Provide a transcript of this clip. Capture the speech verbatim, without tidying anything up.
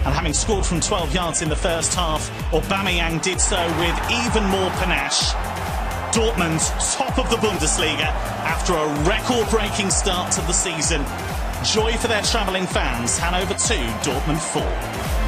And having scored from twelve yards in the first half, Aubameyang did so with even more panache. Dortmund, top of the Bundesliga, after a record-breaking start to the season. Joy for their travelling fans. Hanover two, Dortmund four.